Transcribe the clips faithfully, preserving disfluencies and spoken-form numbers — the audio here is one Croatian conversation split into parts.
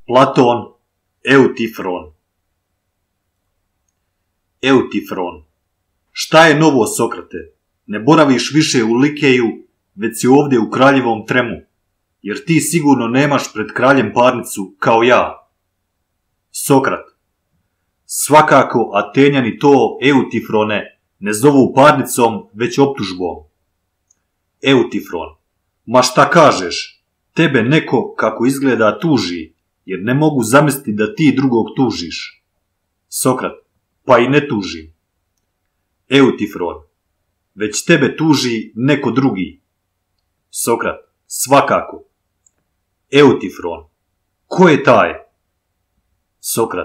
Platon, Eutifron. Eutifron. Šta je novo, Sokrate? Ne boraviš više u Likeju, već si ovdje u kraljevom tremu, jer ti sigurno nemaš pred kraljem parnicu kao ja. Sokrat. Svakako Atenjani to, Eutifrone, ne zovu parnicom, već optužbom. Eutifron. Ma šta kažeš? Tebe neko, kako izgleda, tuži, jer ne mogu zamisliti da ti drugog tužiš. Sokrat. Pa i ne tužim. Eutifron. Već tebe tuži neko drugi. Sokrat. Svakako. Eutifron. Ko je taj? Sokrat.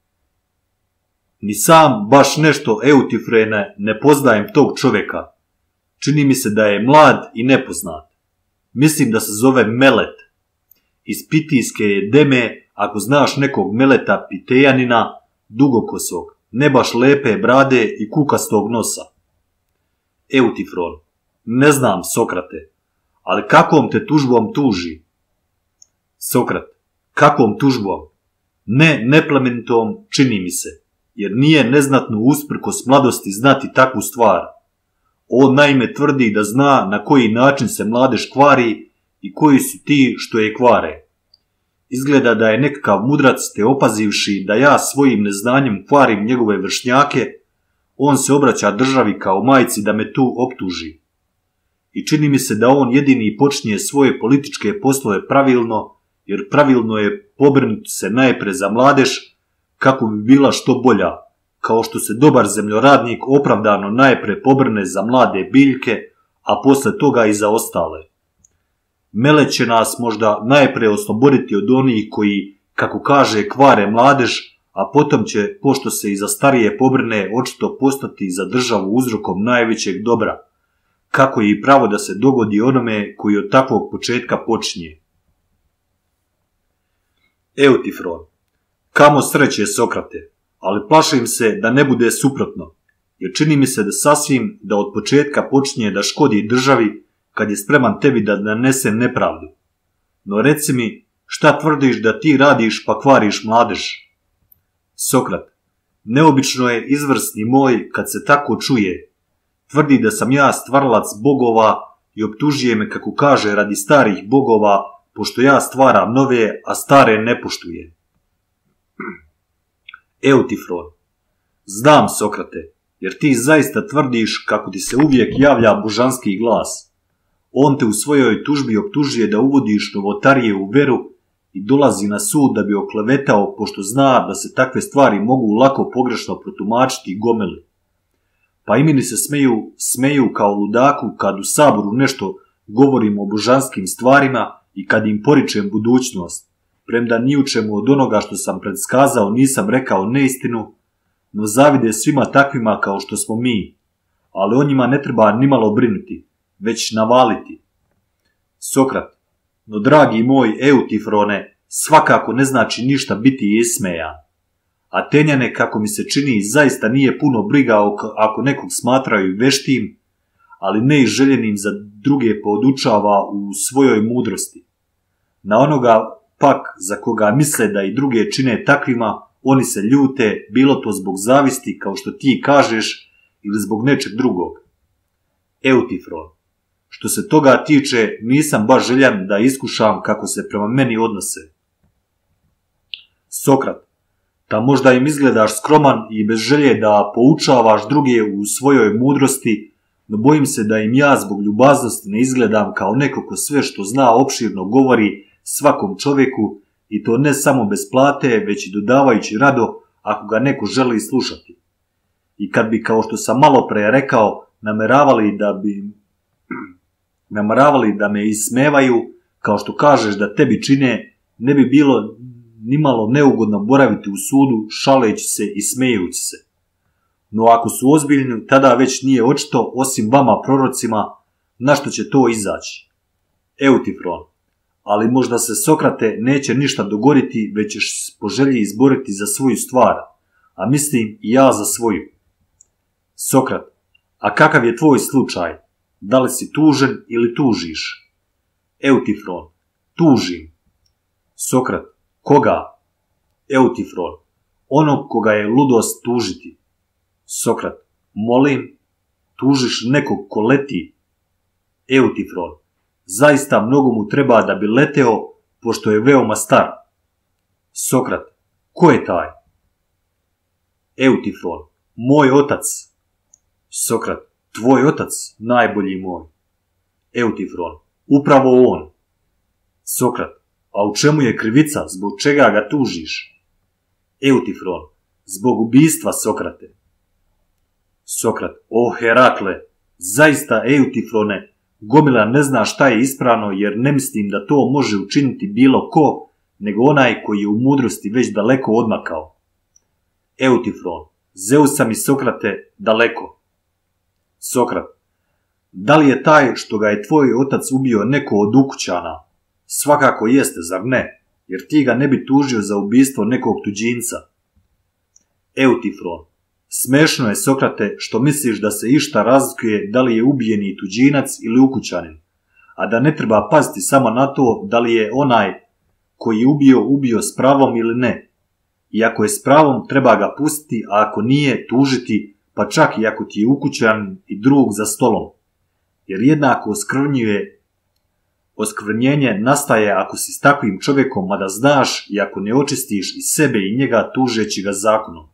Ni sam baš nešto, Eutifrene, ne poznajem tog čovjeka. Čini mi se da je mlad i nepoznat. Mislim da se zove Melet. Iz Pitijske je Deme, ako znaš nekog Meleta Pitejanina, dugokosog, ne baš lepe brade i kukastog nosa. Eutifron. Ne znam, Sokrate, ali kakvom te tužbom tuži? Sokrat. Kakvom tužbom? Ne neplemenitom, čini mi se, jer nije neznatno usprkos mladosti znati takvu stvar. On naime tvrdi da zna na koji način se mladež kvari i koji su ti što je kvare. Izgleda da je nekakav mudrac, te opazivši da ja svojim neznanjem kvarim njegove vršnjake, on se obraća državi kao majci da me tu optuži. I čini mi se da on jedini počinje svoje političke poslove pravilno, jer pravilno je pobrinuti se najpre za mladež, kako bi bila što bolja, kao što se dobar zemljoradnik opravdano najpre pobrne za mlade biljke, a posle toga i za ostale. Melet će nas možda najpre osloboditi od onih koji, kako kaže, kvare mladež, a potom će, pošto se i za starije pobrne, očito postati za državu uzrokom najvećeg dobra, kako je i pravo da se dogodi onome koji od takvog početka počinje. Eutifron. Kamo sreće, Sokrate, ali plašim se da ne bude suprotno, jer čini mi se da sasvim da od početka počinje da škodi državi kad je spreman tebi da nanese nepravdu. No reci mi, šta tvrdiš da ti radiš pa kvariš mladež? Sokrat. Neobično je, izvrsni moj, kad se tako čuje. Tvrdi da sam ja stvaralac bogova i optužuje me, kako kaže, radi starih bogova, pošto ja stvaram nove, a stare ne poštuje. Eutifron. Znam, Sokrate, jer ti zaista tvrdiš kako ti se uvijek javlja božanski glas. On te u svojoj tužbi optužuje da uvodiš novotarije u veru i dolazi na sud da bi oklevetao, pošto zna da se takve stvari mogu lako pogrešno protumačiti gomeli. Pa i meni se smeju, smeju kao ludaku kad u saboru nešto govorim o božanskim stvarima i kad im poričem budućnost, premda ni u čemu od onoga što sam predskazao nisam rekao neistinu, no zavide svima takvima kao što smo mi, ali o njima ne treba nimalo brinuti, već navaliti. Sokrat. No dragi moj Eutifrone, svakako ne znači ništa biti ismejan. Atenjane, kako mi se čini, zaista nije puno briga ako nekog smatraju veštim, ali ne i željenim za druge podučava u svojoj mudrosti. Na onoga pak za koga misle da i druge čine takvima, oni se ljute, bilo to zbog zavisti, kao što ti kažeš, ili zbog nečeg drugog. Eutifron. Što se toga tiče, nisam baš željan da iskušam kako se prema meni odnose. Sokrat. Ta možda im izgledaš skroman i bez želje da poučavaš druge u svojoj mudrosti, no bojim se da im ja zbog ljubaznosti ne izgledam kao neko ko sve što zna opširno govori svakom čovjeku, i to ne samo bez plate, već i dodavajući rado ako ga neko želi slušati. I kad bi, kao što sam malo pre rekao, nameravali da bi nameravali da me ismevaju, kao što kažeš da tebi čine, ne bi bilo nimalo neugodno boraviti u sudu šaleći se i smejući se. No ako su ozbiljni, tada već nije očito, osim vama prorocima, na što će to izaći. Eutifron. Ali možda se, Sokrate, neće ništa dogoditi, već ćeš po želji izboriti za svoju stvar, a mislim i ja za svoju. Sokrat. A kakav je tvoj slučaj? Da li si tužen ili tužiš? Eutifron. Tužim. Sokrat. Koga? Eutifron. Onog koga je ludost tužiti. Sokrat. Molim, tužiš nekog ko leti. Eutifron. Zaista mnogo mu treba da bi leteo, pošto je veoma star. Sokrat. Ko je taj? Eutifron. Moj otac. Sokrat. Tvoj otac, najbolji moj. Eutifron. Upravo on. Sokrat. A u čemu je krivica, zbog čega ga tužiš? Eutifron. Zbog ubistva, Sokrate. Sokrat. O Herakle, zaista, Eutifrone, gomila ne zna šta je ispravno, jer ne mislim da to može učiniti bilo ko, nego onaj koji je u mudrosti već daleko odmakao. Eutifron. Zeusa mi, Sokrate, daleko. Sokrat. Da li je taj što ga je tvoj otac ubio neko od ukućana? Svakako jeste, zar ne? Jer ti ga ne bi tužio za ubistvo nekog tuđinca. Eutifron. Smešno je, Sokrate, što misliš da se išta razlikuje da li je ubijeni tuđinac ili ukućanin, a da ne treba paziti samo na to da li je onaj koji je ubio ubio s pravom ili ne. I ako je s pravom, treba ga pustiti, a ako nije, tužiti, pa čak i ako ti je ukućanin i drug za stolom. Jer jednako oskrvnjuje Oskvrnjenje nastaje ako si s takvim čovjekom, mada znaš, i ako ne očistiš i sebe i njega tužeći ga zakonom.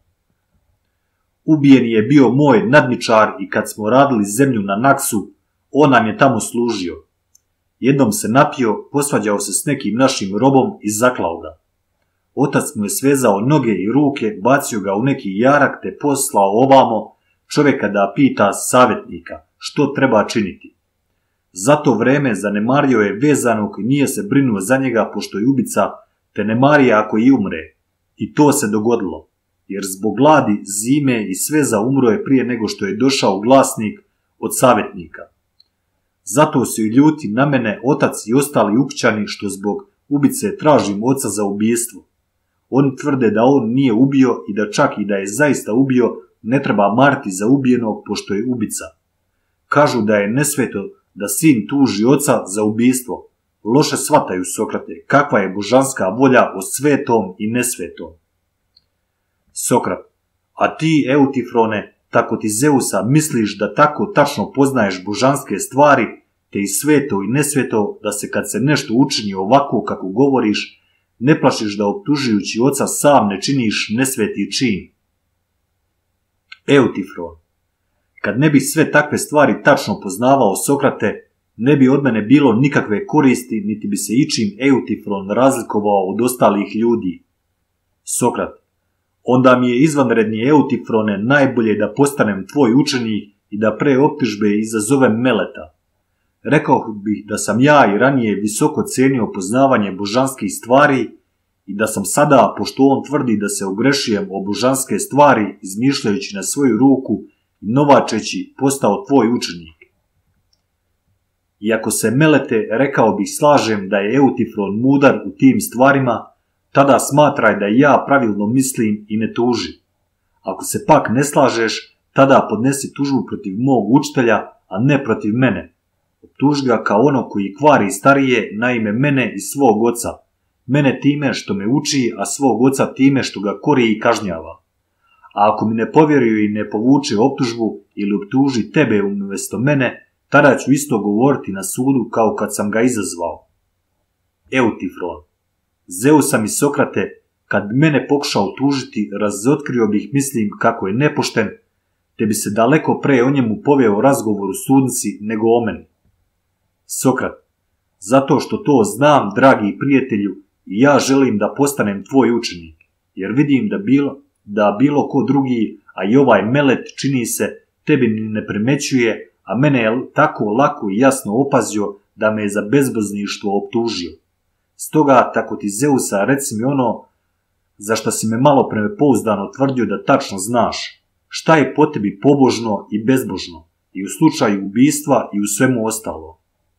Ubijeni je bio moj nadničar i kad smo radili zemlju na Naksu, on nam je tamo služio. Jednom se napio, posvađao se s nekim našim robom i zaklao ga. Otac mu je svezao noge i ruke, bacio ga u neki jarak te poslao ovamo čovjeka da pita savjetnika što treba činiti. Za to vreme zanemario je vezanog i nije se brinuo za njega pošto je ubica, te ne marija ako i umre. I to se dogodilo, jer zbog gladi, zime i sveza umro je prije nego što je došao glasnik od savjetnika. Zato su i ljuti na mene otac i ostali ukućani što zbog ubice tražim oca za ubijstvo. Oni tvrde da on nije ubio i da čak i da je zaista ubio, ne treba mariti za ubijenog pošto je ubica. Kažu da je nesveto da sin tuži oca za ubijstvo. Loše shvataju, Sokrate, kakva je božanska volja o svetom i nesvetom. Sokrat. A ti, Eutifrone, tako ti Zeusa, misliš da tako tačno poznaješ božanske stvari, te i sveto i nesveto, da se kad se nešto učini ovako kako govoriš, ne plašiš da optužujući oca sam ne činiš nesveti čin. Eutifron. Kad ne bi sve takve stvari tačno poznavao, Sokrate, ne bi od mene bilo nikakve koristi, niti bi se ičim Eutifron razlikovao od ostalih ljudi. Sokrat. Onda mi je izvanredni Eutifrone najbolje da postanem tvoj učenik i da pre optužbe izazovem Meleta. Rekao bih da sam ja i ranije visoko cijenio poznavanje božanskih stvari i da sam sada, pošto on tvrdi da se ogrešijem o božanske stvari izmišljajući na svoju ruku i novačeći, postao tvoj učenik. Iako se, Melete, rekao bih, slažem da je Eutifron mudar u tim stvarima, tada smatraj da ja pravilno mislim i ne tuži. Ako se pak ne slažeš, tada podnesi tužbu protiv mog učitelja, a ne protiv mene. Optuži ga kao ono koji kvari starije na ime mene i svog oca. Mene time što me uči, a svog oca time što ga kori i kažnjava. A ako mi ne povjeruju i ne povuče optužbu ili optuži tebe umjesto mene, tada ću isto govoriti na sudu kao kad sam ga izazvao. Eutifron. Zeusa mi, Sokrate, kad bi mene pokušao tužiti, razotkrio bih, mislim, kako je nepošten, te bi se daleko pre o njemu poveo razgovor u sudnici nego o meni. Sokrat. Zato što to znam, dragi prijatelju, i ja želim da postanem tvoj učenik, jer vidim da bilo, da bilo ko drugi, a i ovaj Melet, čini se, tebi ni ne primećuje, a mene je tako lako i jasno opazio da me je za bezbozništvo optužio. Stoga, tako ti Zeusa, reci mi ono za što si me malo prepouzdano tvrdio da tačno znaš. Šta je po tebi pobožno i bezbožno, i u slučaju ubistva i u svemu ostalo?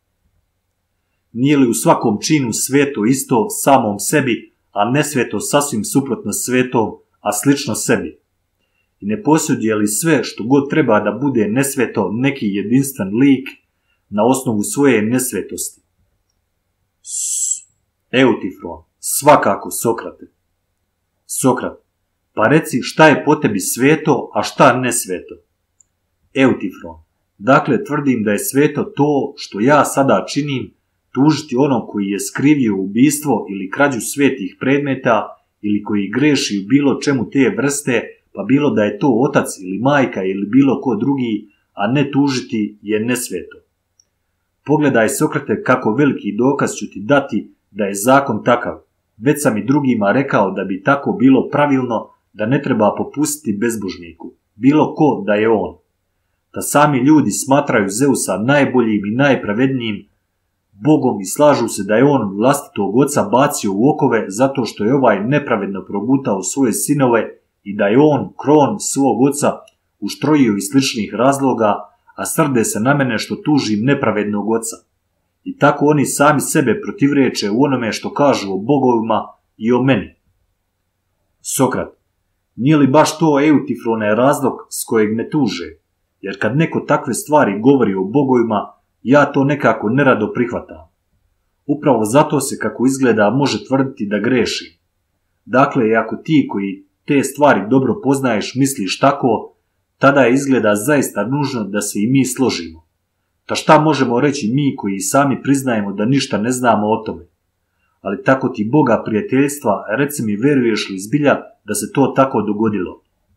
Nije li u svakom činu sveto isto samom sebi, a nesveto sasvim suprotno svetom, a slično sebi? I ne posjeduje li sve što god treba da bude nesveto neki jedinstven lik na osnovu svoje nesvetosti? Eutifron. Svakako, Sokrate. Sokrat, pa reci šta je po tebi sveto, a šta ne sveto? Eutifron, dakle tvrdim da je sveto to što ja sada činim, tužiti onog koji je skrivio ubistvo ili krađu svetih predmeta ili koji greši u bilo čemu te vrste, pa bilo da je to otac ili majka ili bilo ko drugi, a ne tužiti je nesveto. Pogledaj, Sokrate, kako veliki dokaz ću ti dati da je zakon takav. Već sam i drugima rekao da bi tako bilo pravilno, da ne treba popustiti bezbožniku, bilo ko da je on. Da sami ljudi smatraju Zeusa najboljim i najpravednijim Bogom i slažu se da je on vlastitog oca bacio u okove zato što je ovaj nepravedno progutao svoje sinove i da je on kron svog oca uštrojio iz sličnih razloga, a srde se na mene što tužim nepravednog oca. I tako oni sami sebe protivreče u onome što kažu o bogovima i o meni. Sokrat, nije li baš to, Eutifrone, razlog s kojeg me tuže? Jer kad neko takve stvari govori o bogovima, ja to nekako nerado prihvatam. Upravo zato se, kako izgleda, može tvrditi da greši. Dakle, ako ti koji te stvari dobro poznaješ misliš tako, tada je izgleda zaista nužno da se i mi složimo. Ta šta možemo reći mi koji sami priznajemo da ništa ne znamo o tome? Ali tako ti Boga prijateljstva, reci mi, veruješ li zbilja da se to tako dogodilo?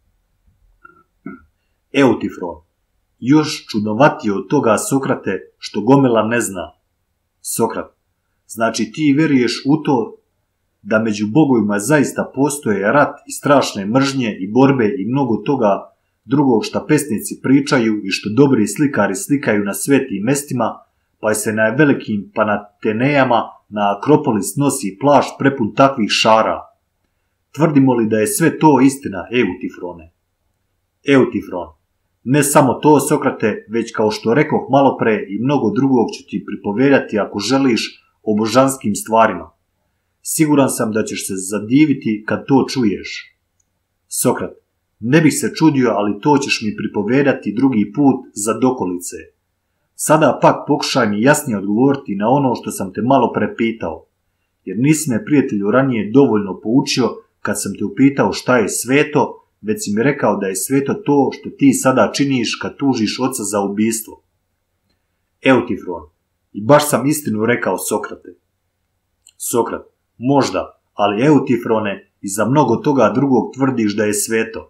Eutifron, još čudnovatije od toga, Sokrate, što gomila ne zna. Sokrat, znači ti veruješ u to da među bogovima zaista postoje rat i strašne mržnje i borbe i mnogo toga drugog šta pesnici pričaju i što dobri slikari slikaju na svetim mestima, pa se na velikim Panatenejama na Akropolis nosi plašt prepun takvih šara. Tvrdimo li da je sve to istina, Eutifrone? Eutifron, ne samo to, Sokrate, već kao što rekoh malopre i mnogo drugog ću ti pripovedati ako želiš o božanskim stvarima. Siguran sam da ćeš se zadiviti kad to čuješ. Sokrat, ne bih se čudio, ali to ćeš mi pripovedati drugi put za dokolice. Sada pak pokušaj mi jasnije odgovoriti na ono što sam te malo prepitao, jer nisi me, prijatelju, ranije dovoljno poučio kad sam te upitao šta je sveto, već si mi rekao da je sveto to što ti sada činiš kad tužiš oca za ubistvo. Eutifron, i baš sam istinu rekao, Sokrate. Sokrat, možda, ali Eutifrone, i za mnogo toga drugog tvrdiš da je sveto.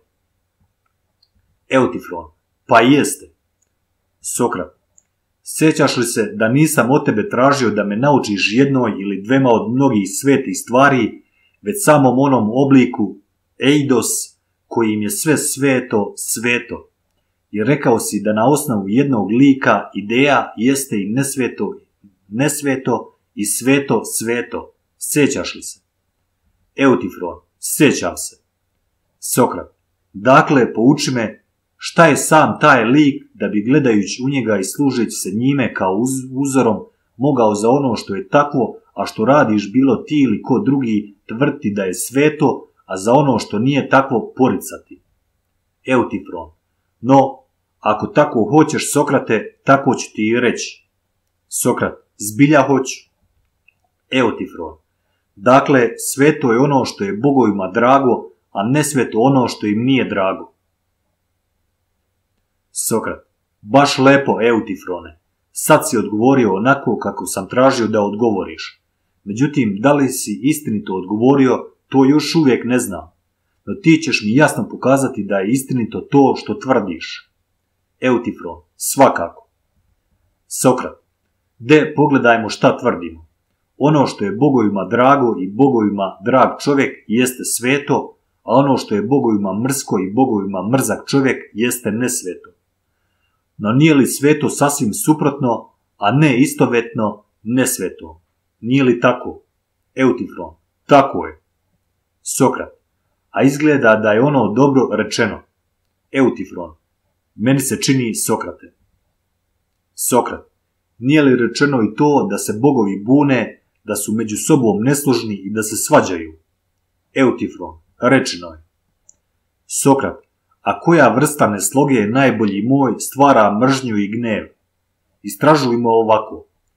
Eutifron, pa jeste. Sokrat, sjećaš li se da nisam od tebe tražio da me naučiš jednoj ili dvema od mnogih svetih stvari, već samom onom obliku Eidos, kojim je sve sveto, sveto. I rekao si da na osnovu jednog lika ideja jeste i nesveto, nesveto i sveto, sveto. Sjećaš li se? Eutifron, sjećam se. Sokrat, dakle, pouči me šta je sam taj lik da bi gledajući u njega i služeći se njime kao uz, uzorom mogao za ono što je takvo, a što radiš bilo ti ili ko drugi tvrditi da je sveto, a za ono što nije takvo poricati. Eutifron, no, ako tako hoćeš, Sokrate, tako ću ti i reći. Sokrat, zbilja hoću. Eutifron, dakle, sveto je ono što je bogovima drago, a ne sveto ono što im nije drago. Sokrat, baš lepo, Eutifrone. Sad si odgovorio onako kako sam tražio da odgovoriš. Međutim, da li si istinito odgovorio, to još uvijek ne znam. No ti ćeš mi jasno pokazati da je istinito to što tvrdiš. Eutifron, svakako. Sokrat, de pogledajmo šta tvrdimo. Ono što je bogovima drago i bogovima drag čovjek jeste sveto, a ono što je bogovima mrsko i bogovima mrzak čovjek jeste nesveto. No nije li sveto sasvim suprotno, a ne istovetno nesveto? Nije li tako? Eutifron, tako je. Sokrat, a izgleda da je ono dobro rečeno. Eutifron, meni se čini, Sokrate. Sokrat, nije li rečeno i to da se bogovi bune, da su među sobom nesložni i da se svađaju? Eutifron, rečeno je. Sokrat, a koja vrsta nesloge je najbolji moj stvara mržnju i gnev? Istražujmo ovako.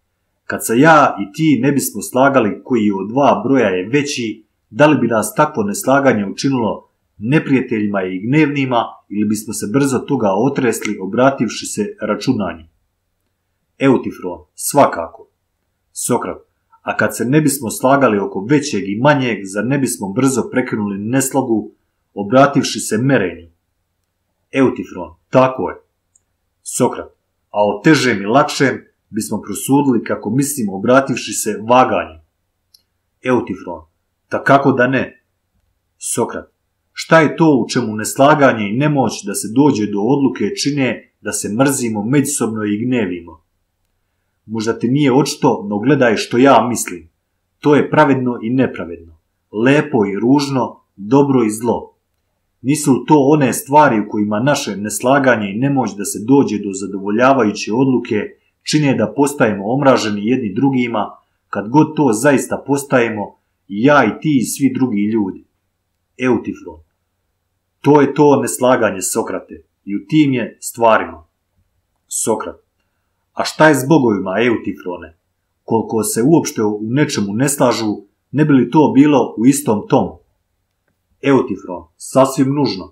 Kad se ja i ti ne bismo slagali koji od dva broja je veći, da li bi nas takvo neslaganje učinilo neprijateljima i gnevnima ili bismo se brzo toga otresli obrativši se računanju? Eutifron, svakako. Sokrat, a kad se ne bismo slagali oko većeg i manjeg, zar ne bismo brzo prekinuli neslogu obrativši se merenju? Eutifron, tako je. Sokrat, a o težem i lakšem bismo prosudili kako mislimo obrativši se vaganju? Eutifron, ta kako da ne? Sokrat, šta je to u čemu neslaganje i nemoć da se dođe do odluke čine da se mrzimo međusobno i gnevimo? Možda ti nije očito, no gledaj što ja mislim. To je pravedno i nepravedno, lepo i ružno, dobro i zlo. Nisu to one stvari u kojima naše neslaganje i nemoć da se dođe do zadovoljavajuće odluke čine da postajemo omraženi jedni drugima, kad god to zaista postajemo, i ja i ti i svi drugi ljudi? Eutifron, to je to neslaganje, Sokrate, i u tim je stvarima. Sokrat, a šta je s bogovima, Eutifrone? Koliko se uopšte u nečemu ne slažu, ne bi li to bilo u istom tomu? Eutifron, sasvim nužno.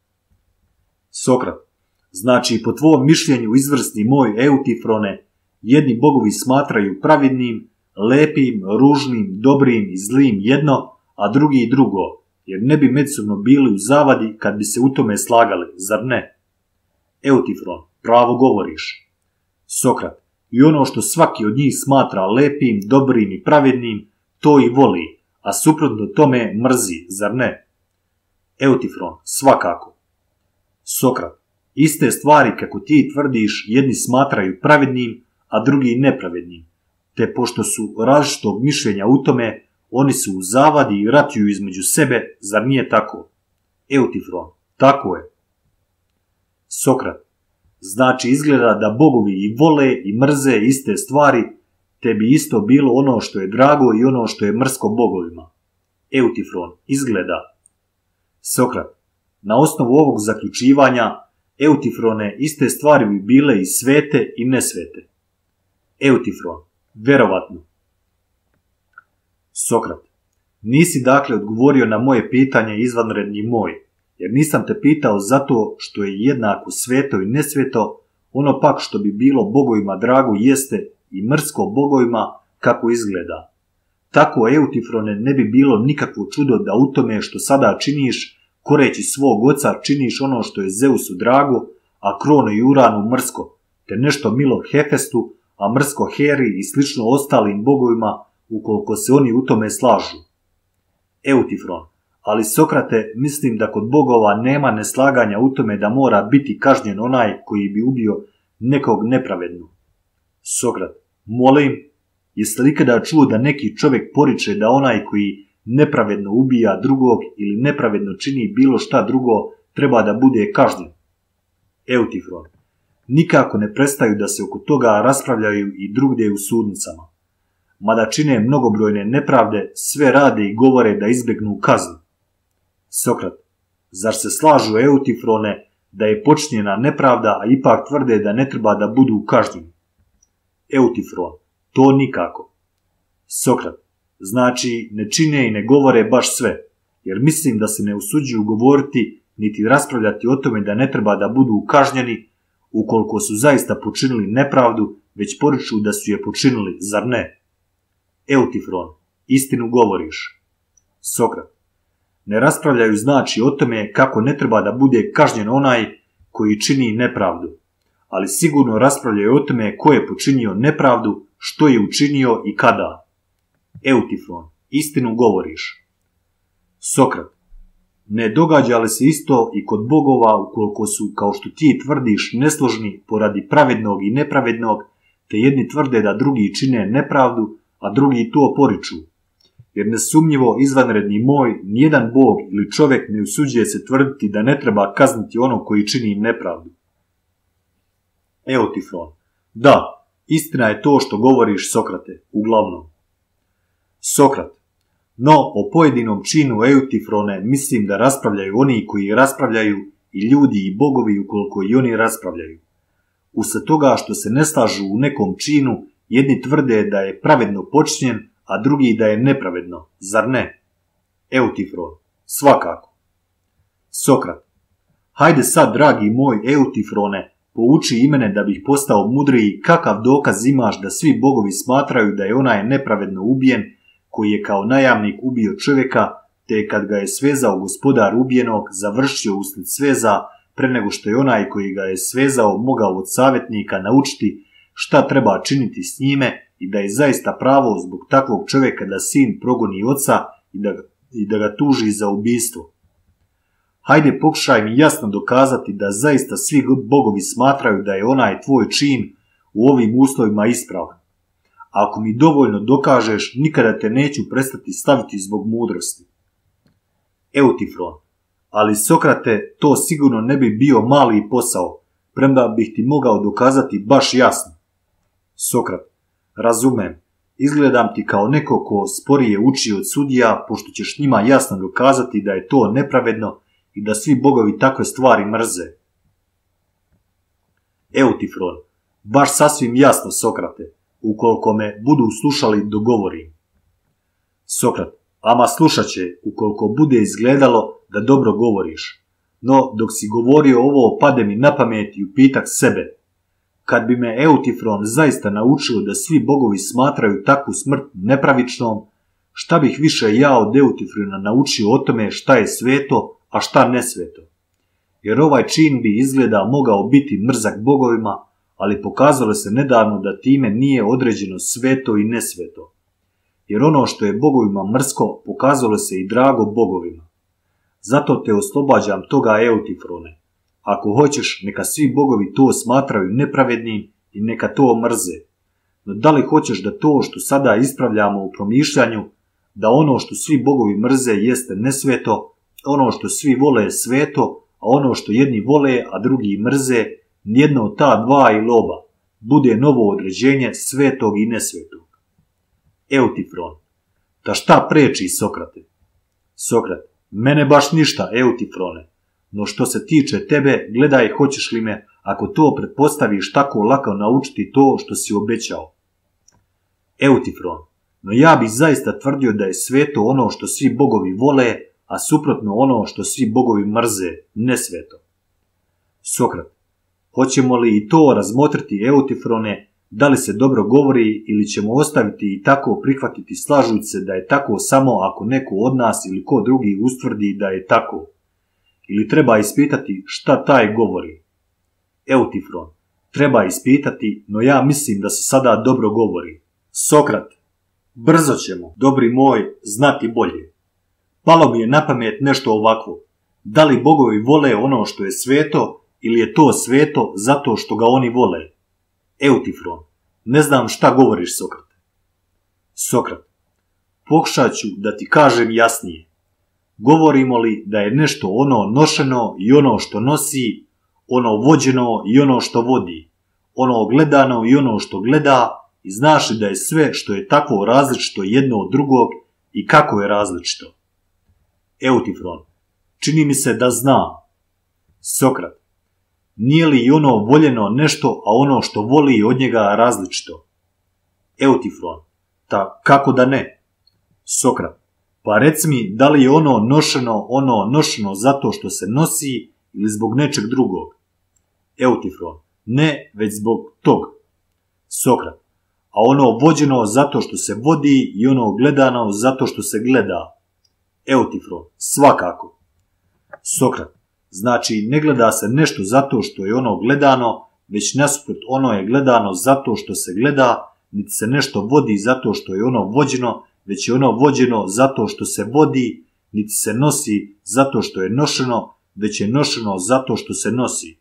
Sokrat, znači po tvom mišljenju izvrsni moj Eutifrone, jedni bogovi smatraju pravednim, lepim, ružnim, dobrim i zlim jedno, a drugi drugo, jer ne bi međusobno bili u zavadi kad bi se u tome slagali, zar ne? Eutifron, pravo govoriš. Sokrat, i ono što svaki od njih smatra lepim, dobrim i pravednim, to i voli, a suprotno tome mrzi, zar ne? Eutifron, svakako. Sokrat, iste stvari kako ti tvrdiš jedni smatraju pravednim, a drugi nepravednim, te pošto su različitog mišljenja u tome, oni su u zavadi i ratuju između sebe, zar nije tako? Eutifron, tako je. Sokrat, znači izgleda da bogovi i vole i mrze iste stvari, te bi isto bilo ono što je drago i ono što je mrsko bogovima. Eutifron, izgleda. Sokrat, na osnovu ovog zaključivanja, Eutifrone, iste stvari bi bile i svete i nesvete. Eutifron, verovatno. Sokrat, nisi dakle odgovorio na moje pitanje izvanredni moj, jer nisam te pitao zato što je jednako sveto i nesveto, ono pak što bi bilo bogovima drago jeste i mrsko bogovima kako izgleda. Tako, Eutifrone, ne bi bilo nikakvo čudo da u tome što sada činiš, koreći svog oca, činiš ono što je Zeusu drago, a Krono i Uranu mrsko, te nešto milo Hefestu, a mrsko Heri i slično ostalim bogovima, ukoliko se oni u tome slažu. Eutifron, ali Sokrate, mislim da kod bogova nema neslaganja u tome da mora biti kažnjen onaj koji bi ubio nekog nepravedno. Sokrat, molim, jeste li ikada čuo da neki čovjek poriče da onaj koji nepravedno ubija drugog ili nepravedno čini bilo šta drugo treba da bude kažnjen? Eutifron, nikako ne prestaju da se oko toga raspravljaju i drugdje u sudnicama. Mada čine mnogobrojne nepravde, sve rade i govore da izbjegnu kaznu. Sokrat, zar se slažu, Eutifrone, da je počinjena nepravda, a ipak tvrde da ne treba da budu kažnjeni? Eutifron, to nikako. Sokrat, znači ne čine i ne govore baš sve, jer mislim da se ne usuđuju govoriti niti raspravljati o tome da ne treba da budu kažnjeni ukoliko su zaista počinili nepravdu, već poriču da su je počinili, zar ne? Eutifron, istinu govoriš. Sokrat, ne raspravljaju znači o tome kako ne treba da bude kažnjen onaj koji čini nepravdu, ali sigurno raspravljaju o tome ko je počinio nepravdu, što je učinio i kada. Eutifron, istinu govoriš. Sokrat, ne događa li se isto i kod bogova ukoliko su, kao što ti tvrdiš, nesložni poradi pravednog i nepravednog, te jedni tvrde da drugi čine nepravdu, a drugi to poriču? Jer nesumnjivo, izvanredni moj, nijedan bog ili čovjek ne usuđuje se tvrditi da ne treba kazniti ono koji čini nepravdu. Eutifron, da, istina je to što govoriš, Sokrate, uglavnom. Sokrat, no o pojedinom činu, Eutifrone, mislim da raspravljaju oni koji raspravljaju i ljudi i bogovi ukoliko i oni raspravljaju. Usled toga što se ne slažu u nekom činu Jedni tvrde da je pravedno počinjen, a drugi da je nepravedno, zar ne? Eutifron: svakako. Sokrat: hajde sad, dragi moj Eutifrone, pouči i mene da bih postao mudriji, kakav dokaz imaš da svi bogovi smatraju da je onaj nepravedno ubijen, koji je kao najamnik ubio čovjeka, te kad ga je svezao gospodar ubijenog, završio uslijed sveza, pre nego što je onaj koji ga je svezao mogao od savjetnika naučiti šta treba činiti s njime i da je zaista pravo zbog takvog čovjeka da sin progoni oca i da, i da ga tuži za ubijstvo. Hajde, pokušaj mi jasno dokazati da zaista svi bogovi smatraju da je onaj tvoj čin u ovim uslovima ispravan. Ako mi dovoljno dokažeš, nikada te neću prestati staviti zbog mudrosti. Eutifron: ali Sokrate, to sigurno ne bi bio mali posao, premda bih ti mogao dokazati baš jasno. Sokrat: razumem, izgledam ti kao neko ko sporije uči od sudija, pošto ćeš njima jasno dokazati da je to nepravedno i da svi bogovi takve stvari mrze. Eutifron: baš sasvim jasno, Sokrate, ukoliko me budu slušali dok govorim. Sokrat: ama slušat će, ukoliko bude izgledalo da dobro govoriš. No, dok si govorio ovo, pade mi na pamet i upitak sebe. Kad bi me Eutifron zaista naučio da svi bogovi smatraju takvu smrt nepravičnom, šta bih više ja od Eutifrona naučio o tome šta je sveto, a šta nesveto? Jer ovaj čin bi izgleda mogao biti mrzak bogovima, ali pokazalo se nedavno da time nije određeno sveto i nesveto. Jer ono što je bogovima mrsko, pokazalo se i drago bogovima. Zato te oslobađam toga, Eutifrone. Ako hoćeš, neka svi bogovi to smatraju nepravednim i neka to mrze. No da li hoćeš da to što sada ispravljamo u promišljanju, da ono što svi bogovi mrze jeste nesveto, ono što svi vole je sveto, a ono što jedni vole, a drugi mrze, nijedno od ta dva ili oba, bude novo određenje svetog i nesvetog. Eutifron: ta šta preči, Sokrate? Sokrat: mene baš ništa, Eutifrone, no što se tiče tebe, gledaj hoćeš li me, ako to pretpostaviš, tako lako naučiti to što si obećao. Eutifron: no ja bih zaista tvrdio da je sveto ono što svi bogovi vole, a suprotno ono što svi bogovi mrze, nesveto. Sokrat: hoćemo li i to razmotriti, Eutifrone, da li se dobro govori ili ćemo ostaviti i tako prihvatiti slažujući se da je tako samo ako neko od nas ili ko drugi ustvrdi da je tako? Ili treba ispitati šta taj govori? Eutifron: treba ispitati, no ja mislim da se sada dobro govori. Sokrat: brzo ćemo, dobri moj, znati bolje. Palo mi je na pamet nešto ovakvo. Da li bogovi vole ono što je sveto ili je to sveto zato što ga oni vole? Eutifron: ne znam šta govoriš, Sokrate. Sokrat: pokušat ću da ti kažem jasnije. Govorimo li da je nešto ono nošeno i ono što nosi, ono vođeno i ono što vodi, ono gledano i ono što gleda, i znaš li da je sve što je takvo različito jedno od drugog i kako je različito? Eutifron: čini mi se da znam. Sokrat: nije li i ono voljeno nešto, a ono što voli od njega različito? Eutifron: ta kako da ne? Sokrat: pa reci mi, da li je ono nošeno ono nošeno zato što se nosi ili zbog nečeg drugog? Eutifron: ne, već zbog tog. Sokrat: a ono vođeno zato što se vodi i ono gledano zato što se gleda? Eutifron: svakako. Sokrat: znači ne gleda se nešto zato što je ono gledano, već nasuprot ono je gledano zato što se gleda, niti se nešto vodi zato što je ono vođeno, već je ono vođeno zato što se vodi, niti se nosi zato što je nošeno, već je nošeno zato što se nosi.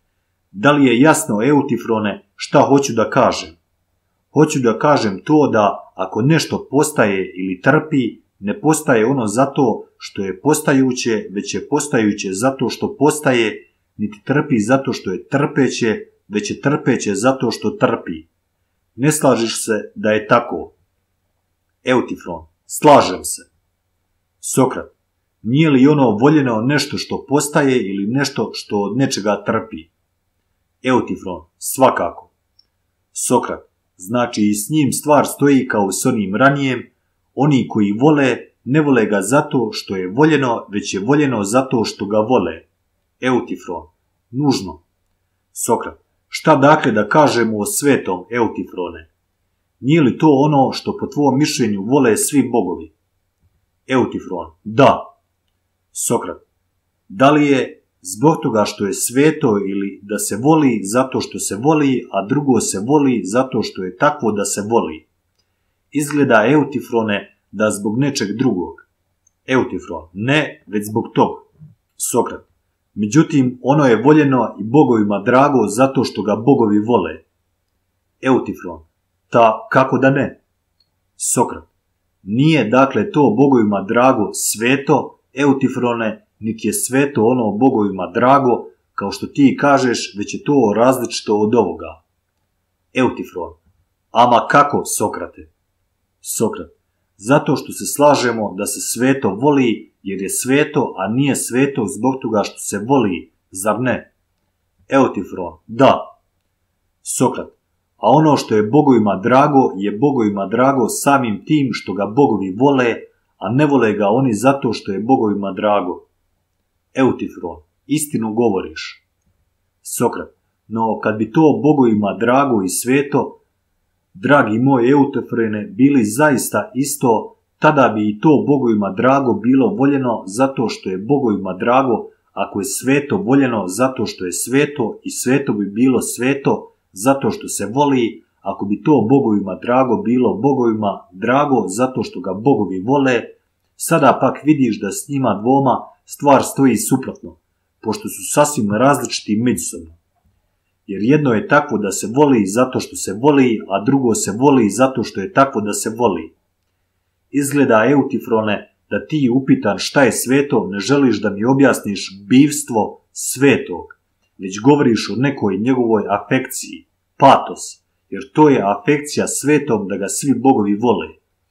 Da li je jasno, Eutifrone, šta hoću da kažem? Hoću da kažem to da ako nešto postaje ili trpi, ne postaje ono zato što je postajuće, već je postajuće zato što postaje, niti trpi zato što je trpeće, već je trpeće zato što trpi. Ne slažiš se da je tako? Eutifron: slažem se. Sokrat: nije li ono voljeno nešto što postaje ili nešto što od nečega trpi? Eutifron: svakako. Sokrat: Znači i s njim stvar stoji kao s onim ranijem, oni koji vole, ne vole ga zato što je voljeno, već je voljeno zato što ga vole. Eutifron. Nužno. Sokrat. Šta dakle da kažemo o svetom, Eutifrone? Nije li to ono što po tvom mišljenju vole svi bogovi? Eutifron. Da. Sokrat. Da li je zbog toga što je sveto ili da se voli zato što se voli, a drugo se voli zato što je takvo da se voli? Izgleda, Eutifrone, da zbog nečeg drugog. Eutifron. Ne, već zbog tog. Sokrat. Međutim, ono je voljeno i bogovima drago zato što ga bogovi vole. Eutifron. Ta kako da ne? Sokrat. Nije dakle to bogovima drago sveto, Eutifrone, niti je sveto ono bogovima drago, kao što ti kažeš, već je to različito od ovoga. Eutifron. Ama kako, Sokrate? Sokrat. Zato što se slažemo da se sveto voli, jer je sveto, a nije sveto zbog toga što se voli, zar ne? Eutifron. Da. Sokrat. A ono što je bogovima drago, je bogovima drago samim tim što ga bogovi vole, a ne vole ga oni zato što je bogovima drago. Eutifron. Istinu govoriš. Sokrat. No kad bi to bogovima drago i sveto, dragi moj Eutifrone, bili zaista isto, tada bi i to bogovima drago bilo voljeno zato što je bogovima drago, ako je sveto voljeno zato što je sveto, i sveto bi bilo sveto zato što se voli, ako bi to bogovima drago bilo bogovima drago zato što ga bogovi vole. Sada pak vidiš da s njima dvoma stvar stoji suprotno, pošto su sasvim različiti međusobno. Jer jedno je takvo da se voli zato što se voli, a drugo se voli zato što je takvo da se voli. Izgleda, Eutifrone, da ti upitan šta je sveto ne želiš da mi objasniš bivstvo svetog, već govoriš o nekoj njegovoj afekciji, patos, jer to je afekcija svetom da ga svi bogovi vole.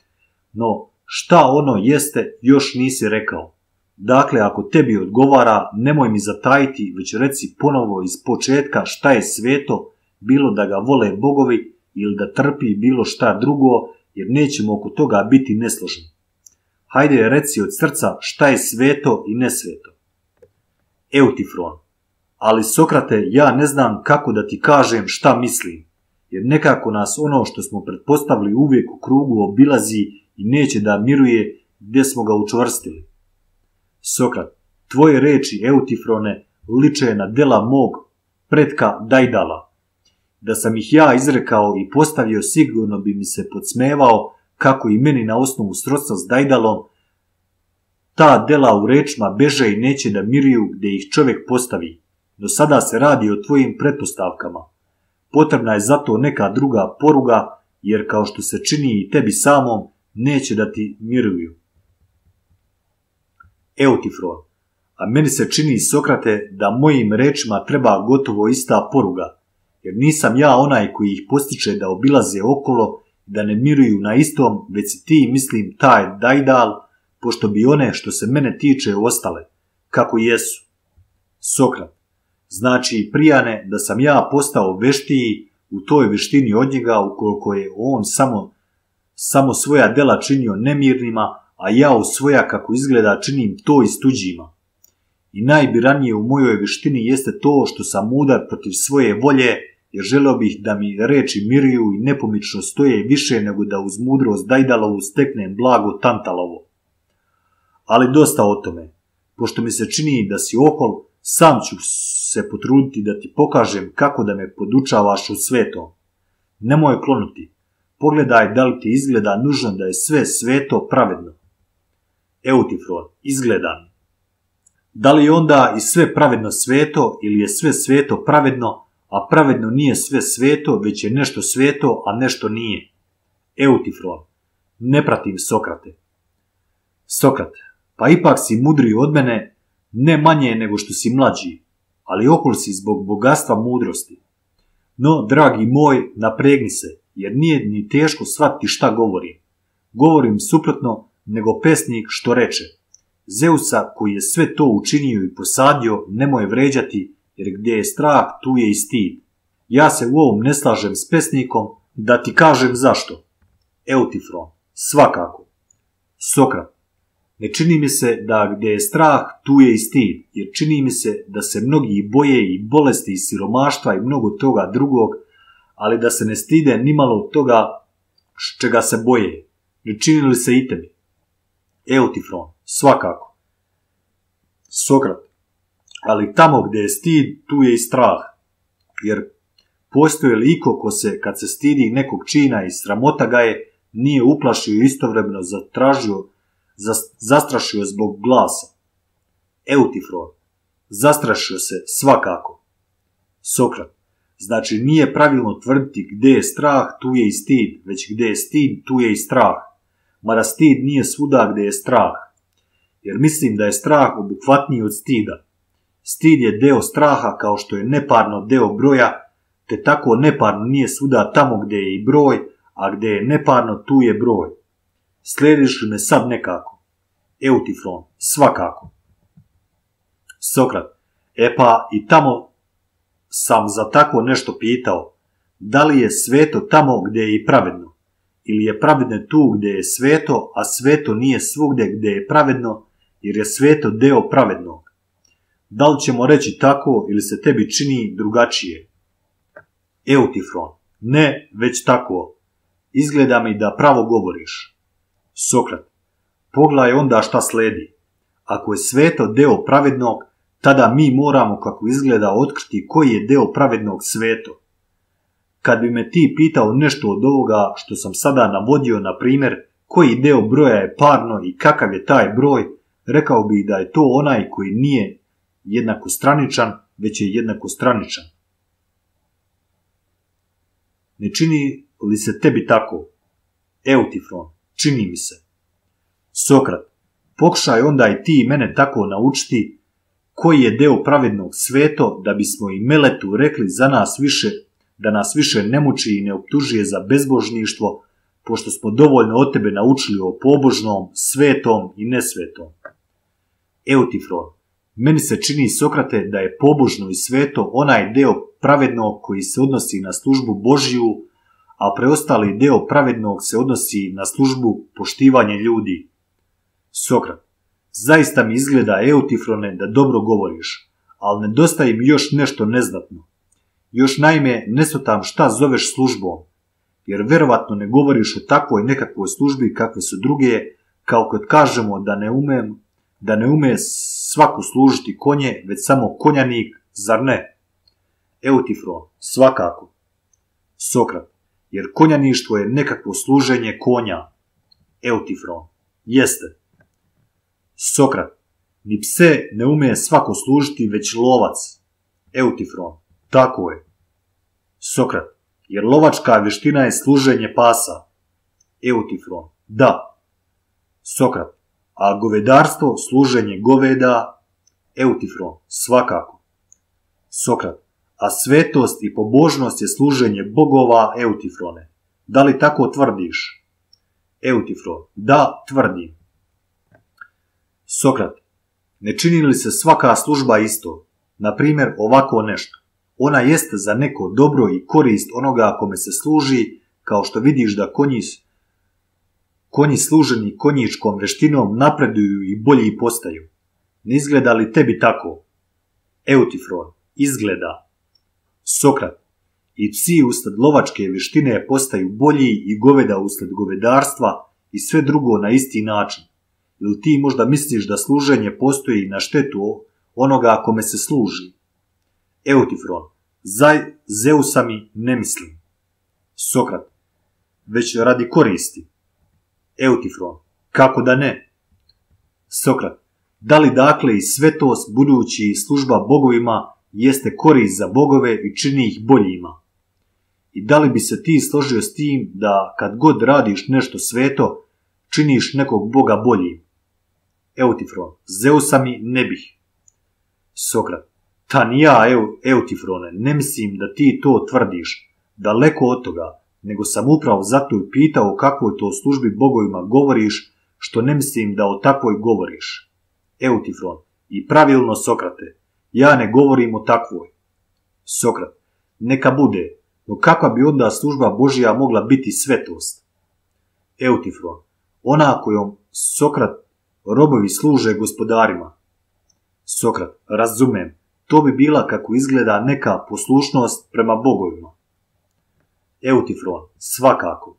No, šta ono jeste, još nisi rekao. Dakle, ako tebi odgovara, nemoj mi zatajiti, već reci ponovo iz početka šta je sveto, bilo da ga vole bogovi ili da trpi bilo šta drugo, jer nećemo oko toga biti nesložni. Hajde, reci od srca šta je sveto i nesveto. Eutifron. Ali, Sokrate, ja ne znam kako da ti kažem šta mislim, jer nekako nas ono što smo pretpostavili uvijek u krugu obilazi i neće da miruje gdje smo ga učvrstili. Sokrat. Tvoje reči, Eutifrone, liče na dela mog pretka Dajdala. Da sam ih ja izrekao i postavio, sigurno bi mi se podsmevao kako i meni na osnovu srodstva s Dajdalom ta dela u rečima beže i neće da miruju gdje ih čovjek postavi. Do sada se radi o tvojim pretpostavkama. Potrebna je zato neka druga poruga, jer kao što se čini i tebi samom, neće da ti miruju. Eutifron. A meni se čini, Sokrate, da mojim rečima treba gotovo ista poruga, jer nisam ja onaj koji ih postiče da obilaze okolo i da ne miruju na istom, već si ti, mislim, taj Dajdal, pošto bi one što se mene tiče ostale, kako jesu. Sokrat. Znači, prijane, da sam ja postao veštiji u toj veštini od njega, ukoliko je on samo, samo svoja dela činio nemirnima, a ja u svoja, kako izgleda, činim to i s tuđima. I najbiranije u mojoj veštini jeste to što sam mudar protiv svoje volje, jer želeo bih da mi reči miruju i nepomično stoje više nego da uz mudrost Dajdalovu steknem blago Tantalovo. Ali dosta o tome. Pošto mi se čini da si ohol, sam ću se potruditi da ti pokažem kako da me podučavaš u svetom. Nemoj klonuti. Pogledaj da li ti izgleda nužno da je sve sveto pravedno. Eutifron. Izgleda mi. Da li je onda i sve pravedno sveto ili je sve sveto pravedno, a pravedno nije sve sveto, već je nešto sveto, a nešto nije? Eutifron. Ne pratim, Sokrate. Sokrat. Pa ipak si mudriji od mene, ne manje nego što si mlađi, ali ohol si zbog bogatstva mudrosti. No, dragi moj, napregni se, jer nije ni teško shvatiti šta govorim. Govorim suprotno nego pesnik što reče. Zeusa koji je sve to učinio i posadio, nemoj vređati, jer gdje je strah, tu je i stid. Ja se u ovom ne slažem s pesnikom, Da ti kažem zašto. Eutifron. Svakako. Sokrat. Ne čini mi se da gdje je strah, tu je i stid, jer čini mi se da se mnogi boje i bolesti i siromaštva i mnogo toga drugog, ali da se ne stide nimalo toga čega se boje. Ne čini li se i tebi? Eutifron. Svakako. Sokrat. Ali tamo gdje je stid, tu je i strah, jer postoji li iko ko se, kad se stidi nekog čina i sramota ga je, nije uplašio i istovremeno zatražio, zastrašio zbog glasa? Eutifron. Zastrašio se svakako. Sokrat. Znači nije pravilno tvrditi gdje je strah, tu je i stid, već gdje je stid, tu je i strah. Mada stid nije svuda gdje je strah, jer mislim da je strah obuhvatniji od stida. Stid je deo straha kao što je neparno deo broja, te tako neparno nije svuda tamo gdje je i broj, a gdje je neparno tu je broj. Slijediš li me sad nekako? Eutifron. Svakako. Sokrat. E pa i tamo sam za tako nešto pitao. Da li je sveto tamo gdje je i pravedno? Ili je pravedno tu gdje je sveto, a sveto nije svugdje gdje je pravedno, jer je sveto deo pravednog? Da li ćemo reći tako ili se tebi čini drugačije? Eutifron. Ne, već tako. Izgleda mi da pravo govoriš. Sokrat. Pogledaj onda šta sledi. Ako je sveto deo pravednog, tada mi moramo, kako izgleda, otkriti koji je deo pravednog sveto. Kad bi me ti pitao nešto od ovoga što sam sada navodio, na primjer, koji deo broja je parno i kakav je taj broj, rekao bih da je to onaj koji nije jednakostraničan, već je jednakostraničan. Ne čini li se tebi tako? Eutifron. Čini mi se. Sokrat. Pokušaj onda i ti mene tako naučiti koji je deo pravednog sveto, da bismo i Meletu rekli za nas više, da nas više ne muči i ne optužuje za bezbožništvo, pošto smo dovoljno od tebe naučili o pobožnom, svetom i nesvetom. Eutifron. Meni se čini, Sokrate, da je pobožno i sveto onaj deo pravednog koji se odnosi na službu Božiju, a preostali deo pravednog se odnosi na službu poštivanja ljudi. Sokrat. Zaista mi izgleda, Eutifrone, da dobro govoriš, ali nedostaje mi još nešto neznatno. Još naime ne shvatam šta zoveš službom, jer verovatno ne govoriš o takvoj nekakvoj službi kakve su druge, kao kad kažemo da ne umem, da ne ume svaku služiti konje, već samo konjanik, zar ne? Eutifron. Svakako. Sokrat. Jer konjaništvo je nekakvo služenje konja. Eutifron. Jeste. Sokrat. Ni pse ne ume svako služiti, već lovac. Eutifron. Tako je. Sokrat. Jer lovačka vještina je služenje pasa. Eutifron. Da. Sokrat. A govedarstvo služenje goveda. Eutifron. Svakako. Sokrat. A svetost i pobožnost je služenje bogova. Eutifrone. Da li tako tvrdiš? Eutifron. Da, tvrdim. Sokrat. Ne čini li se svaka služba isto? Na primjer, ovako nešto. Ona jeste za neko dobro i korist onoga kome se služi, kao što vidiš da konji, konji služeni konjičkom veštinom napreduju i bolji postaju. Ne izgleda li tebi tako? Eutifron. Izgleda. Sokrat. I psi usled lovačke vještine postaju bolji i goveda usled govedarstva i sve drugo na isti način. Ili ti možda misliš da služenje postoji na štetu onoga kome se služi? Eutifron. Za Zeusa mi ne mislim. Sokrat. Već radi koristi. Eutifron. Kako da ne? Sokrat. Da li dakle i svetost, budući služba bogovima, jeste korist za bogove i čini ih boljima? I da li bi se ti složio s tim da kad god radiš nešto sveto, činiš nekog boga boljim? Eutifron. Zeusa mi ne bih. Sokrat. Ta ni ja, Eu, Eutifrone, ne mislim da ti to tvrdiš. Daleko od toga, nego sam upravo zato i pitao o kakvoj to službi bogovima govoriš, što ne mislim da o takvoj govoriš. Eutifron. I pravilno, Sokrate. Ja ne govorim o takvoj. Sokrat. Neka bude. no kakva bi onda služba Božja mogla biti svetost? Eutifron, ona kojom Sokrat robovi služe gospodarima. Sokrat, razumem, to bi bila kako izgleda neka poslušnost prema bogovima. Eutifron, svakako.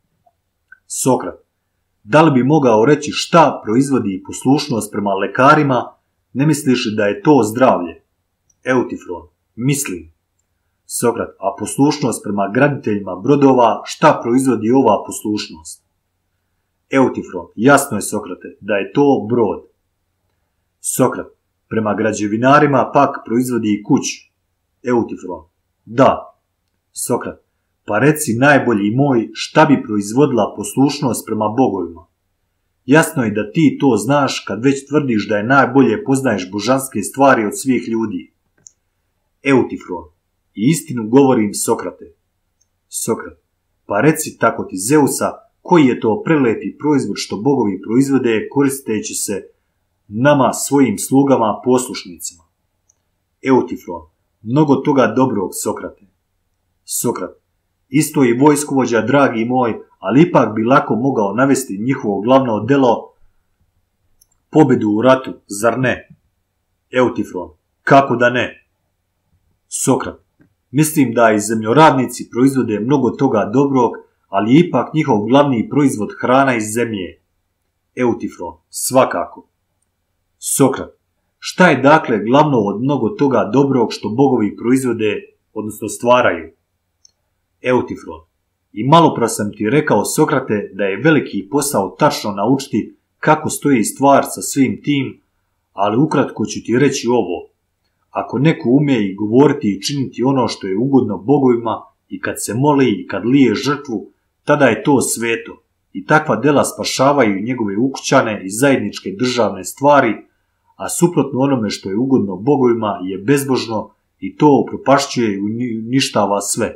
Sokrat, da li bi mogao reći šta proizvodi poslušnost prema lekarima, ne misliš da je to zdravlje? Eutifron, mislim. Sokrat, a poslušnost prema graditeljima brodova, šta proizvodi ova poslušnost? Eutifron, jasno je Sokrate, da je to brod. Sokrat, prema građevinarima pak proizvodi i kuću. Eutifron, da. Sokrat, pa reci najbolji moj šta bi proizvodila poslušnost prema bogovima. Jasno je da ti to znaš kad već tvrdiš da je najbolje poznaješ božanske stvari od svih ljudi. Eutifron, i istinu govorim Sokrate. Sokrat, pa reci tako ti Zeusa, koji je to prelepi proizvod što bogovi proizvode koristeći se nama svojim slugama poslušnicima. Eutifron, mnogo toga dobrog Sokrate. Sokrat, isto i vojskovođa dragi moj, ali ipak bi lako mogao navesti njihovo glavno delo pobjedu u ratu, zar ne? Eutifron, kako da ne? Sokrat, mislim da i zemljoradnici proizvode mnogo toga dobrog, ali je ipak njihov glavni proizvod hrana iz zemlje. Eutifron, svakako. Sokrat, šta je dakle glavno od mnogo toga dobrog što bogovi proizvode, odnosno stvaraju? Eutifron, i malopra sam ti rekao Sokrate da je veliki posao tačno naučiti kako stoji stvar sa svim tim, ali ukratko ću ti reći ovo. Ako neko umije i govoriti i činiti ono što je ugodno bogovima i kad se moli i kad lije žrtvu, tada je to sveto i takva dela spašavaju njegove ukućane i zajedničke državne stvari, a suprotno onome što je ugodno bogovima je bezbožno i to upropašćuje i uništava sve.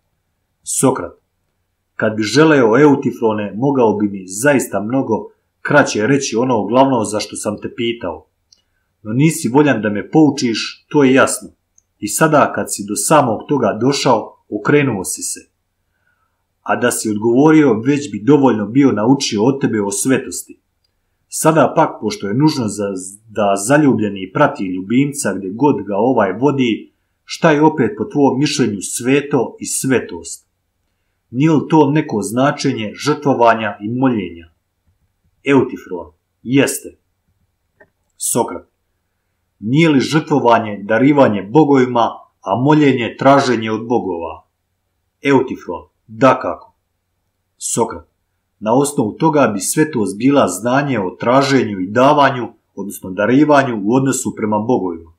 Sokrat, kad bi želeo Eutifrone, mogao bi mi zaista mnogo kraće reći ono glavno za što sam te pitao. No nisi voljan da me poučiš, to je jasno. I sada kad si do samog toga došao, okrenuo si se. A da si odgovorio, već bi dovoljno bio naučio od tebe o svetosti. Sada pak, pošto je nužno za, da zaljubljeni prati ljubimca gdje god ga ovaj vodi, šta je opet po tvojom mišljenju sveto i svetost? Nije li to neko značenje žrtvovanja i moljenja? Eutifron, jeste. Sokrat, nije li žrtvovanje darivanje bogovima, a moljenje traženje od bogova? Eutifron, dakako. Sokrat, na osnovu toga bi svetost bila znanje o traženju i davanju, odnosno darivanju u odnosu prema bogovima.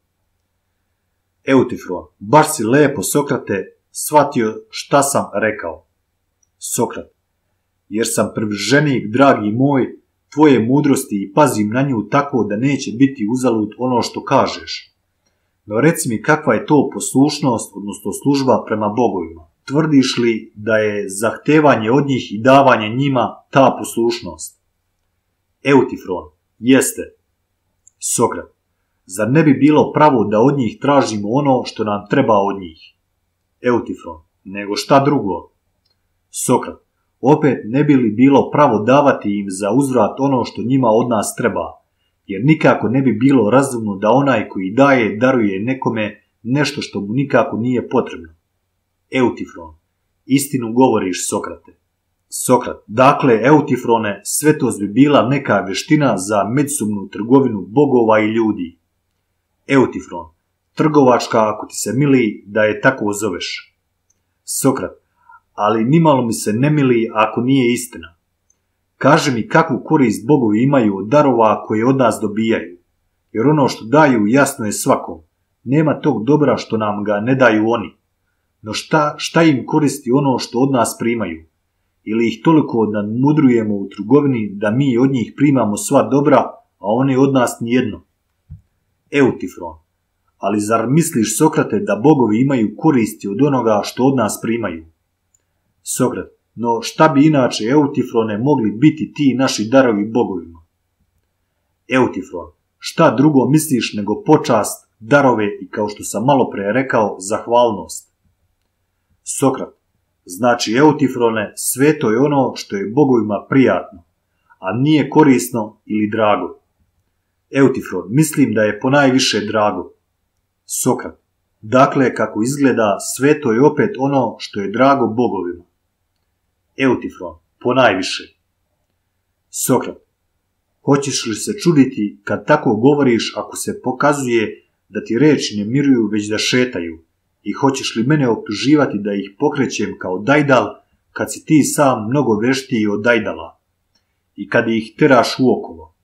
Eutifron, baš si lepo Sokrate shvatio šta sam rekao. Sokrat, jer sam prvrženik, dragi moj, tvoje mudrosti i pazim na nju tako da neće biti uzalud ono što kažeš. No reci mi kakva je to poslušnost, odnosno služba prema bogovima. Tvrdiš li da je zahtevanje od njih i davanje njima ta poslušnost? Eutifron, jeste. Sokrat, zar ne bi bilo pravo da od njih tražimo ono što nam treba od njih? Eutifron, nego šta drugo? Sokrat, opet ne bi li bilo pravo davati im za uzvrat ono što njima od nas treba, jer nikako ne bi bilo razumno da onaj koji daje daruje nekome nešto što mu nikako nije potrebno. Eutifron, istinu govoriš Sokrate. Sokrat, dakle, Eutifrone, svetost bi bila neka vještina za međusobnu trgovinu bogova i ljudi. Eutifron, trgovačka ako ti se mili da je tako zoveš. Sokrat, ali nimalo mi se ne mili ako nije istina. Kaži mi kakvu korist bogovi imaju od darova koje od nas dobijaju, jer ono što daju jasno je svakom. Nema tog dobra što nam ga ne daju oni. No šta, šta im koristi ono što od nas primaju? Ili ih toliko nadmudrujemo u trgovini da mi od njih primamo sva dobra, a oni od nas nijedno? Eutifron, ali zar misliš Sokrate da bogovi imaju koristi od onoga što od nas primaju? Sokrat, no šta bi inače Eutifrone mogli biti ti naši darovi bogovima? Eutifron, šta drugo misliš nego počast, darove i kao što sam malo pre rekao, zahvalnost? Sokrat. Znači, Eutifrone, sveto je ono što je bogovima prijatno, a nije korisno ili drago. Eutifron, mislim da je ponajviše drago. Sokrat. Dakle, kako izgleda, sveto je opet ono što je drago bogovima. Eutifron, ponajviše. Sokrat. Hoćeš li se čuditi kad tako govoriš ako se pokazuje da ti reči ne miruju već da šetaju? I hoćeš li mene optuživati da ih pokrećem kao dajdal kad si ti sam mnogo veštiji od dajdala i kad ih teraš uokolo?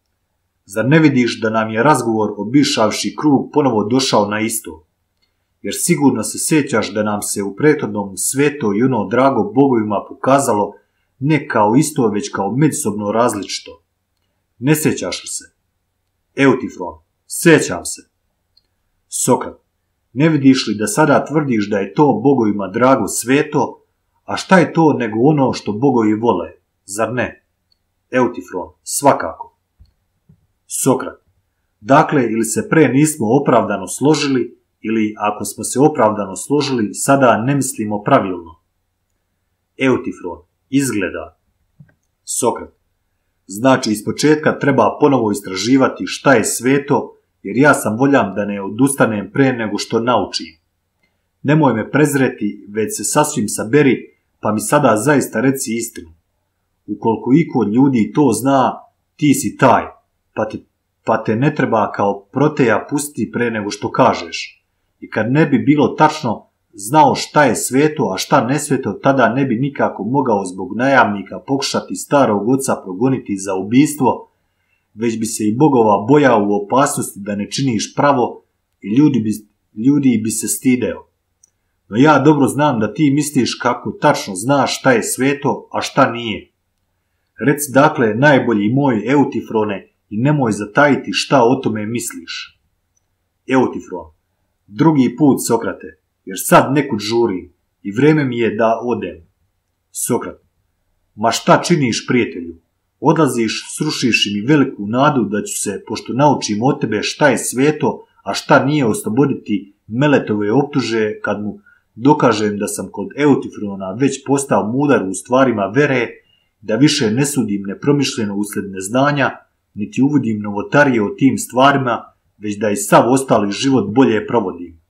Zar ne vidiš da nam je razgovor obišavši krug ponovo došao na isto? Jer sigurno se sjećaš da nam se u prethodnom sveto i ono drago bogovima pokazalo ne kao isto, već kao međusobno različito. Ne sjećaš li se? Eutifron, sjećam se. Sokrat, ne vidiš li da sada tvrdiš da je to bogovima drago sveto, a šta je to nego ono što bogovi vole, zar ne? Eutifron, svakako. Sokrat, dakle, ili se pre nismo opravdano složili, ili ako smo se opravdano složili, sada ne mislimo pravilno. Eutifron, izgleda. Sokrat, znači ispočetka treba ponovo istraživati šta je sveto, jer ja sam voljan da ne odustanem pre nego što naučim. Nemoj me prezreti, već se sasvim saberi, pa mi sada zaista reci istinu. Ukoliko iko od ljudi to zna, ti si taj, pa te, pa te ne treba kao proteja pustiti pre nego što kažeš. I kad ne bi bilo tačno znao šta je sveto, a šta nesveto, tada ne bi nikako mogao zbog najamnika pokušati starog oca progoniti za ubistvo, već bi se i bogova bojao u opasnosti da ne činiš pravo i ljudi bi, ljudi bi se stideo. No ja dobro znam da ti misliš kako tačno znaš šta je sveto, a šta nije. Reci dakle, najbolji moj Eutifrone, i nemoj zatajiti šta o tome misliš. Eutifron, drugi put, Sokrate, jer sad nekud žurim i vreme mi je da odem. Sokrat, ma šta činiš, prijatelju? Odlaziš, srušiš mi veliku nadu da ću se, pošto naučim od tebe šta je sveto, a šta nije, osloboditi Meletove optuže kad mu dokažem da sam kod Eutifrona već postao mudar u stvarima vere, da više ne sudim nepromišljeno usled neznanja, niti uvodim novotarije o tim stvarima, već da i sav ostali život bolje provodim.